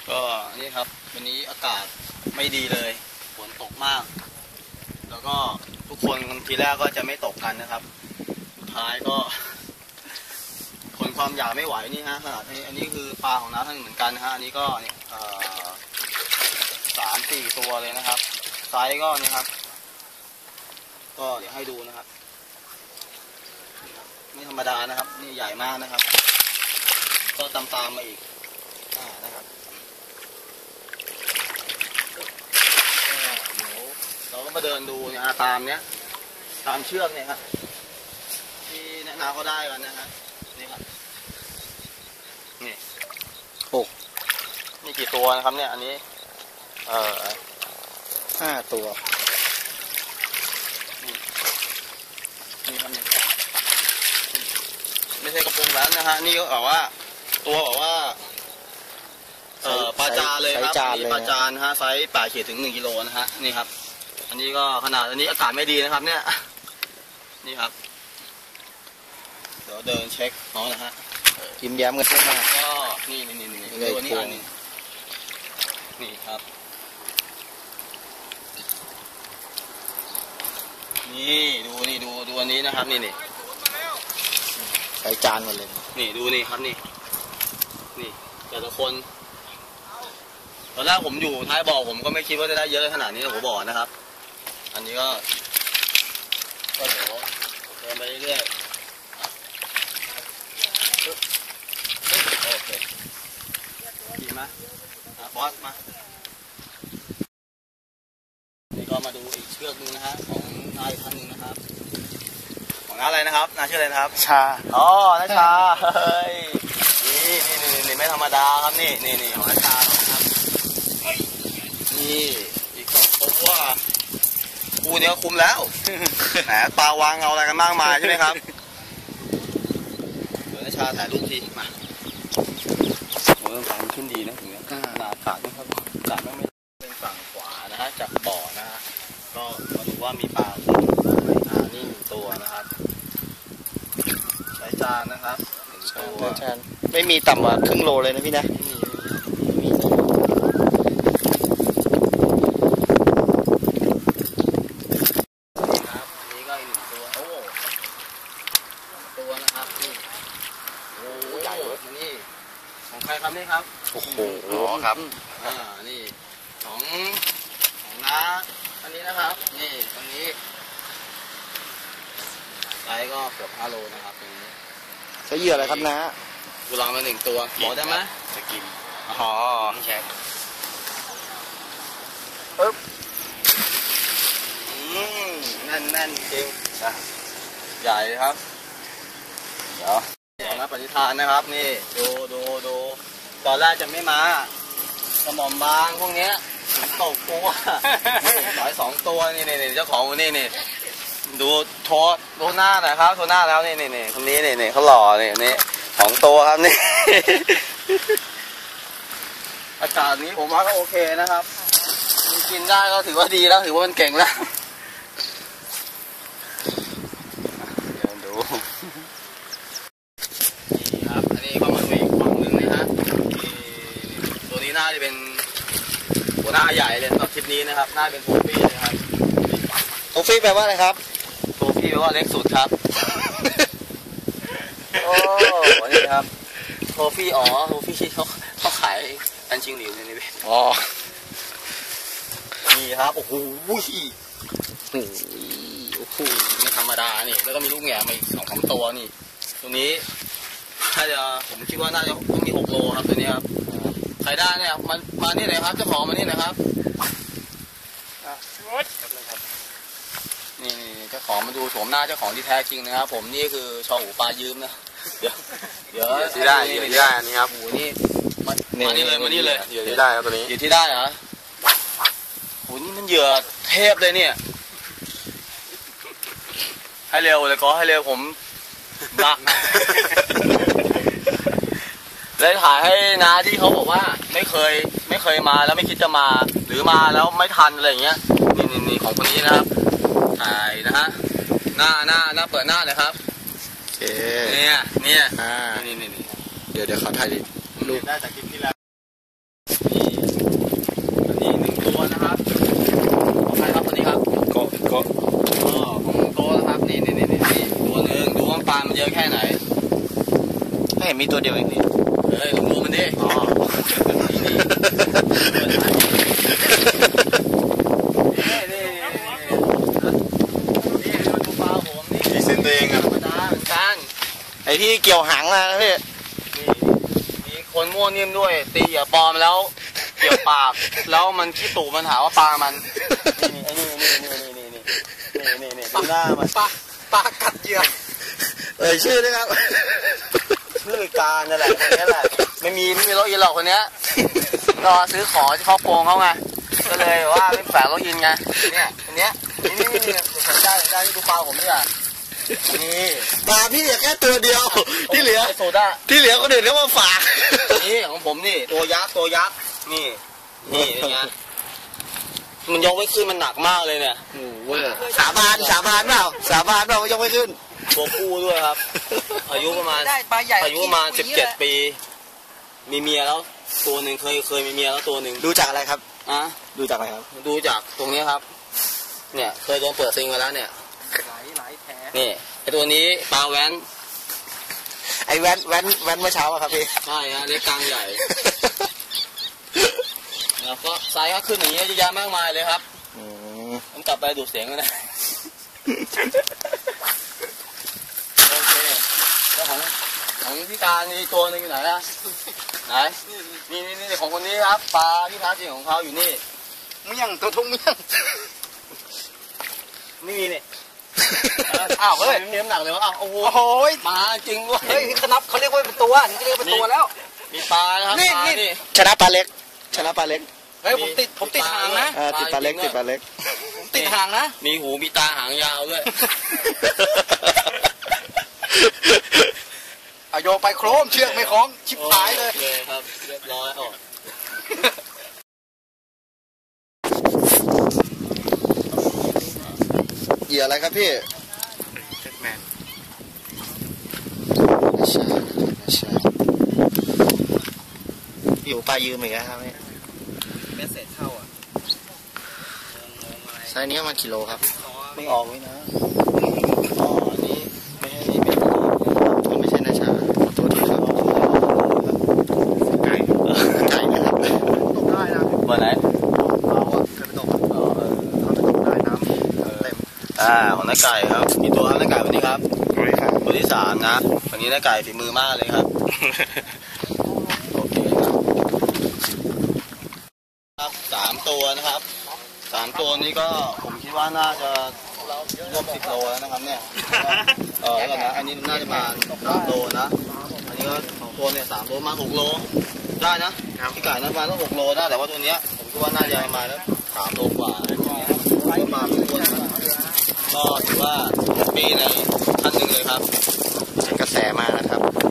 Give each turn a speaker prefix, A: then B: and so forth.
A: ก็นี่ครับวันนี้อากาศไม่ดีเลยฝนตกมากแล้วก็ทุกคนทีแรกก็จะไม่ตกกันนะครับสุดท้ายก็ทนความอยากไม่ไหวนี่ฮะขนาดนี้อันนี้คือปลาของน้าท่านเหมือนกันนะฮะอันนี้ก็เนี่ย3-4 ตัวเลยนะครับไซส์ก็นี่ครับก็เดี๋ยวให้ดูนะครับนี่ธรรมดานะครับนี่ใหญ่มากนะครับก็ตามมาอีกนะครับเดี๋ยวเราก็มาเดินดูเนี่ยตามเนี้ยตามเชือกเนี่ยครับที่แนะนำเขาได้กันนะฮะนี่ครับนี่มีกี่ตัวนะครับเนี่ยอันนี้
B: 5 ตัว
A: นี่ครับเนี่ยไม่ใช่กระปุกแล้วนะฮะนี่ก็บอกว่าตัวบอกว่าปลาจานเลยครับปลาจานฮะไซส์8 ขีดถึง1 กิโลนะฮะนี่ครับอันนี้ก็ขนาดอันนี้อากาศไม่ดีนะครับเนี่ยนี่ครับเดี๋ยวเดินเช็คน้องนะฮะ
B: ยิ้มแย้มกันมาก
A: ก็นี่ตัวนี้อันนี้นี่ครับนี่ดูอันนี้นะครับนี่
B: ใส่จานหมดเลย
A: นี่ดูนี่ครับนี่แต่ละคนตอนแรกผมอยู่ท้ายบ่อผมก็ไม่คิดว่าจะได้เยอะขนาดนี้หัวบ่อนะครับอันนี้ก็เดี๋ยวเดินไปเรื่อยโอเคดีไหมบอสมานี่ก็มาดูอีกเชือกนึงนะฮะของนายท่านนึงนะครับของน้าอะไรนะครับน้าชื่ออะไรนะครับ
B: ชา
A: อ๋อน้าชาเฮ้ยนี่ไม่ธรรมดาครับนี่ของน้าชาครับนี่อีกตัวคู่นี้ก็คุมแล้วแหมปลาวางเอาอะไรกันมากมายใช่ไหมครับเดี๋ยวน้าชาถ่ายรูปทีมาโอ้ยต้องถ่ายขึ้นดีนะถึงนี้อากาศนะครับอากาศไม่เป็นฝั่งขวานะฮะจากบ่อนะฮะก็มาดูว่ามีปลานี่1 ตัวนะครับใช้จานนะครับ1 ตัว
B: ไม่มีต่ำกว่าครึ่งโลเลยนะพี่นะ
A: มีครับอันนี้ก็อีก1 ตัวโอ้ตัวนะครับนี่โอ้ใหญ่เลยนี่ของใครครับนี่ครับ
B: โอ้โห
A: ครับนี่ของน้าอันนี้นะครับนี่ตรงนี้ไซส์ก็เกือบ5 โลนะครับตรงนี้
B: ใช้เหยื่ออะไรครับนะ
A: กูลองมา1 ตัวบอกได้ไหม
B: สกิม
A: อ๋อ
B: แช็ค
A: ปึ๊บแน่นจริงใหญ่ครับเดี๋ยวนะปฏิทานนะครับนี่ดูตอนแรกจะไม่มากระหม่อมบางพวกเนี้ยตกตัวหลาย2 ตัวนี่เจ้าของนี่ดูโทหน้าหน่อยครับโทหน้าแล้วนี่คนนี้เขาหล่อนี่2 ตัวครับนี่อากาศนี้ผมว่าก็โอเคนะครับกินได้ก็ถือว่าดีแล้วถือว่ามันเก่งแล้วเดี๋ยวดูนี่ครับอันนี้ก็มาดูอีกฝั่งนึงนะฮะตัวนี้น่าจะเป็นหัวหน้าใหญ่เลยสำหรับคลิปนี้นะครับน่าเป็นโทฟี่นะครับ
B: โทฟี่แปลว่าอะไรครับ
A: โทฟี่แปลว่าเล็กสุดครับโอ้นี่ครับโทฟี่โทฟี่เขาขายอันชิงหลิวในนี้เว้ยนี่ครับโอ้โหไม่ธรรมดานี่แล้วก็มีลูกแง่มาอีก2-3 ตัวนี่ตัวนี้ถ้าจะผมคิดว่าน่าจะต้องมี6 โลครับตัวนี้ครับใครได้เนี่ยมานี่เลยครับเจ้าของมานี่นะครับนี่เจ้าของมาดูโฉมหน้าเจ้าของที่แท้จริงนะครับผมนี่คือชอหูปลายืมนะเดี๋ยว
B: ที่ได้อันนี้ครับ
A: โอ้นี่มานี่เลย
B: เหยื่อที่ได้ครับตัวนี้
A: เหยื่อที่ได้เหรอโอ้นี่มันเหยื่อเทพเลยเนี่ยให้เร็วเลยก็ให้เร็วผมดักเลยถ่ายให้น้าที่เขาบอกว่าไม่เคยมาแล้วไม่คิดจะมาหรือมาแล้วไม่ทันอะไรอย่างเงี้ยนี่ของคนนี้นะครับถ่ายนะฮะหน้าเปิดหน้าเลยครับเนี่ยนี่
B: เดี๋ยวเขาถ่ายรูป
A: ได้จากคลิปที่แล้วนี่
B: มีตัวเดียวเองนี่
A: เฮ้ยผมรู้มันดิอ๋อนี่ดูปลาผมนี่
B: พรีเซนต์ตัวเองอ่ะ
A: ธรรมดาเหมือนกัน
B: ไอที่เกี่ยวหางนะพี่
A: นี่มีคนมั่วนิ่มด้วยตีเหยื่อปลอมแล้วเกี่ยวปากแล้วมันขี้ตู่มันหาว่าปลามันนี่ไอ้นี่ดูหน้ามัน
C: ปลากัดเหยื่อ
B: ชื่อนะครับ
A: ชื่อการนั่นแหละคนนี้แหละไม่มีรถอินหรอกคนเนี้ยรอซื้อของที่เขาโกงเขาไงก็เลยว่าไม่แฝงรถอินไงเนี่ยคนเนี้ยนี่ผมได้ที่ดูปลาผมนี่อ่ะนี่
B: ปลาพี่แค่ตัวเดียวที่เหลือ
A: โซดา
B: ที่เหลือคนอื่นเขามาฝาก
A: นี่ของผมนี่ตัวยักษ์นี่ไงมันยกไม่ขึ้นมันหนักมากเลยเนี่ย
B: สาบานเปล่าว่ายกไม่ขึ้น
A: ตัวผู้ด้วยครับอายุประมาณ
C: ได้ปลาใหญ่
A: อายุประมาณ17 ปีมีเมียแล้วตัวหนึ่งเคยมีเมียแล้วตัวหนึ่ง
B: ดูจากอะไรครับ
A: อ่ะ
B: ดูจากอะไรครับ
A: ดูจากตรงนี้ครับเนี่ยเคยโดนเปิดซิงมาแล้วเนี่ย
C: หลายแผล
A: นี่ไอตัวนี้ปลาแว้น
B: ไอแว้นเมื่อเช้าอะครับพี่
A: ใช่ฮะเล็กกลางใหญ่แล้วก็ไซส์ก็ขึ้นอย่างเงี้ยเยอะแยะมากมายเลยครับผมกลับไปดูเสียงกันนะโอเคแล้วของพี่การมีตัวหนึงอยู่ไหนนะไหนนี่ของคนนี้ครับปลาที่ท้าจริงของเขาอยู่นี่
C: เมี่ยงตัวทุ่งเมี่ยง
A: นี่
C: อ้าวเฮ้ย
A: มีน้ำหนักเลยวะอ้าวโอ้โห
C: โอ้ย
A: ปลาจริงเว้ย
C: เฮ้ยขนับเขาเรียกว่าเป็นตัวนี่ก็เรียกเป็นตัวแล้ว
A: มีปลานะครับ
C: นี่
A: ปลา
C: นี่
A: นี่
B: ชนะปลาเล็ก
C: เฮ้ยผมติดหางนะ
B: ติดปลาเล็ก
C: ผมติดหางนะ
A: มีหูมีตาหางยาวด้วย
C: เอาโยไปโครมเชือกไม่คล้องชิบหายเลย
A: เลยครับเรียบร้อยออก
B: เหยื่ออะไรครับพี่อยู่ปลายืมอีกแล้วครับพี่
C: เม็ดเศษเท่าอ่ะ
B: ไซส์นี้มันกิโลครับ
A: ไม่ออกเลยนะอ๋ออันนี้ไม่ใช่นี่เป็น
B: มันไม่ใช่นาชาตัวที่ครับไก่นะครับ
C: ตกได้นะ
A: เบอร์ไหน
C: เราอ่ะเคยไปตกเขาไปตกได้น้ำเต็ม
A: ของน้าไก่ครับมีตัวครับน้าไก่วันนี้ครับตัวที่3นะวันนี้น้าไก่ฝีมือมากเลยครับโอเคครับ3ตัวนะครับ3ตัวนี้ก็ผมคิดว่าน่าจะรวม10 โลแล้วนะครับเนี่ยแล้วกันนะอันนี้น่าจะมา3 โลนะอันนี้ก็2 ตัวเนี่ย3 โลมา6 โลได้นะพี่ไก่นั้นมาแล้ว6 โลได้แต่ว่าตัวเนี้ยผมคิดว่าน่าจะมาแล้ว3 โลกว่าก็มาเป็นตัวนะก็ถือว่าปีในท่านหนึ่งเลยครับ
B: กระแสมานะครับ